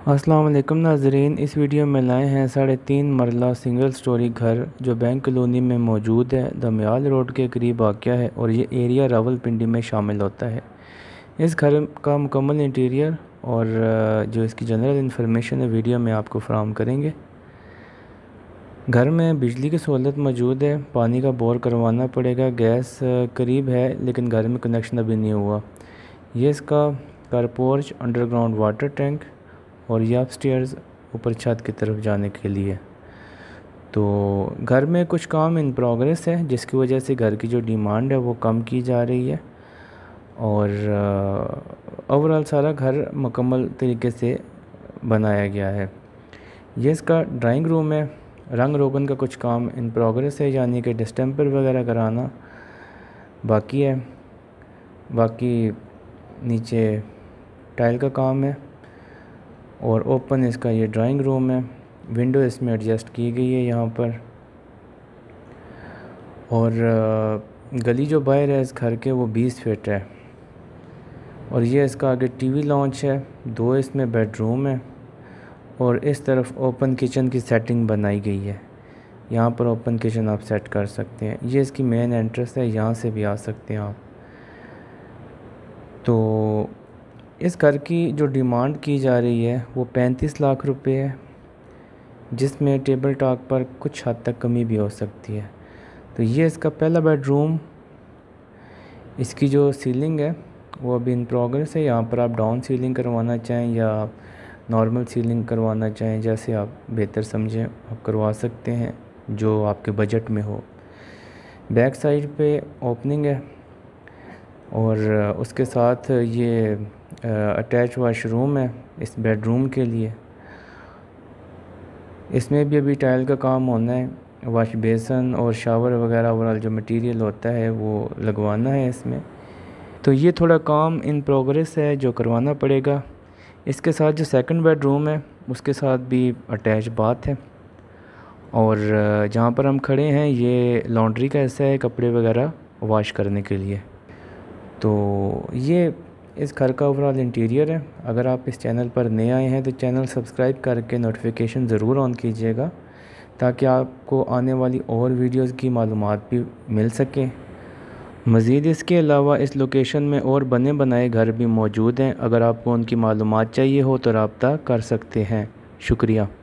अस्सलाम वालेकुम नाज़रीन। इस वीडियो में लाए हैं 3.5 मरला सिंगल स्टोरी घर जो बैंक कॉलोनी में मौजूद है। दमयाल रोड के करीब वाक़या है और ये एरिया रावलपिंडी में शामिल होता है। इस घर का मुकम्मल इंटीरियर और जो इसकी जनरल इंफॉर्मेशन है वीडियो में आपको फराहम करेंगे। घर में बिजली की सहूलत मौजूद है, पानी का बोर करवाना पड़ेगा। गैस करीब है लेकिन घर में कनेक्शन अभी नहीं हुआ। ये इसका car porch, underground water tank और ये अपस्टेयर्स ऊपर छत की तरफ जाने के लिए। तो घर में कुछ काम इन प्रोग्रेस है जिसकी वजह से घर की जो डिमांड है वो कम की जा रही है और ओवरऑल सारा घर मुकम्मल तरीके से बनाया गया है। ये इसका ड्राइंग रूम है। रंग रोगन का कुछ काम इन प्रोग्रेस है, यानी कि डिस्टेंपर वगैरह कराना बाकी है। बाकी नीचे टाइल का काम है और ओपन इसका ये ड्राइंग रूम है। विंडो इसमें एडजस्ट की गई है यहाँ पर। और गली जो बाहर है इस घर के वो 20 फीट है। और ये इसका आगे टीवी लॉन्च है। 2 इसमें बेडरूम है और इस तरफ ओपन किचन की सेटिंग बनाई गई है। यहाँ पर ओपन किचन आप सेट कर सकते हैं। ये इसकी मेन एंट्रेंस है, यहाँ से भी आ सकते हैं आप। तो इस घर की जो डिमांड की जा रही है वो 35 लाख रुपए है, जिसमें टेबल टॉक पर कुछ हद तक कमी भी हो सकती है। तो ये इसका पहला बेडरूम। इसकी जो सीलिंग है वो अभी इन प्रोग्रेस है। यहाँ पर आप डाउन सीलिंग करवाना चाहें या नॉर्मल सीलिंग करवाना चाहें, जैसे आप बेहतर समझें आप करवा सकते हैं जो आपके बजट में हो। बैक साइड पे ओपनिंग है और उसके साथ ये अटैच वाशरूम है इस बेडरूम के लिए। इसमें भी अभी टाइल का काम होना है। वाश बेसन और शावर वगैरह ओवरऑल जो मटेरियल होता है वो लगवाना है इसमें। तो ये थोड़ा काम इन प्रोग्रेस है जो करवाना पड़ेगा। इसके साथ जो सेकंड बेडरूम है उसके साथ भी अटैच बाथ है और जहाँ पर हम खड़े हैं ये लॉन्ड्री का हिस्सा है, कपड़े वगैरह वॉश करने के लिए। तो ये इस घर का ओवरऑल इंटीरियर है। अगर आप इस चैनल पर नए आए हैं तो चैनल सब्सक्राइब करके नोटिफिकेशन ज़रूर ऑन कीजिएगा ताकि आपको आने वाली और वीडियोस की मालूमात भी मिल सके। मज़ीद इसके अलावा इस लोकेशन में और बने बनाए घर भी मौजूद हैं। अगर आपको उनकी मालूमात चाहिए हो तो रब्ता कर सकते हैं। शुक्रिया।